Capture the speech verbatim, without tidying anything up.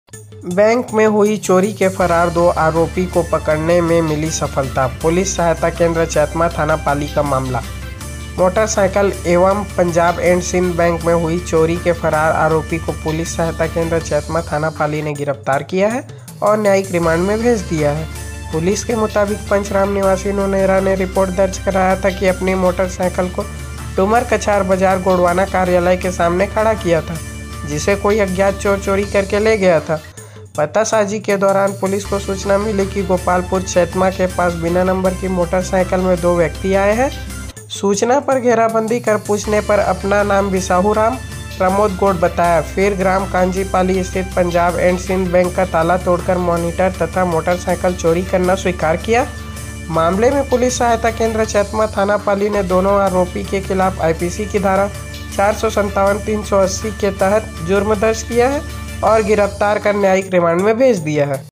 Bank में हुई चोरी के फरार दो आरोपी को पकड़ने में मिली सफलता। पुलिस सहायता केंद्र चैतमा थाना पाली का मामला। मोटरसाइकिल एवं पंजाब एंड सिंध बैंक में हुई चोरी के फरार आरोपी को पुलिस सहायता केंद्र चैतमा थाना पाली ने गिरफ्तार किया है और न्यायिक रिमांड में भेज दिया है। पुलिस के मुताबिक पंचराम निवासी नोनेरा ने रिपोर्ट दर्ज कराया था कि अपनी मोटरसाइकिल को डूमर कछार बाजार गोड़वाना कार्यालय के सामने खड़ा किया था, जिसे कोई अज्ञात चोर चोरी करके ले गया था। पतासाजी के दौरान पुलिस को सूचना मिली कि गोपालपुर चैतमा के पास बिना नंबर की मोटरसाइकिल में दो व्यक्ति आए हैं। सूचना पर घेराबंदी कर पूछने पर अपना नाम बिसाहू राम प्रमोद गौड़ बताया। फिर ग्राम कांजीपाली स्थित पंजाब एंड सिंध बैंक का ताला तोड़कर मॉनिटर तथा मोटरसाइकिल चोरी करना स्वीकार किया। मामले में पुलिस सहायता केंद्र चैतमा थाना पाली ने दोनों आरोपी के खिलाफ आईपीसी की धारा चार सौ संतावन तीन सौ अस्सी के तहत जुर्म दर्ज किया है और गिरफ्तार कर न्यायिक रिमांड में भेज दिया है।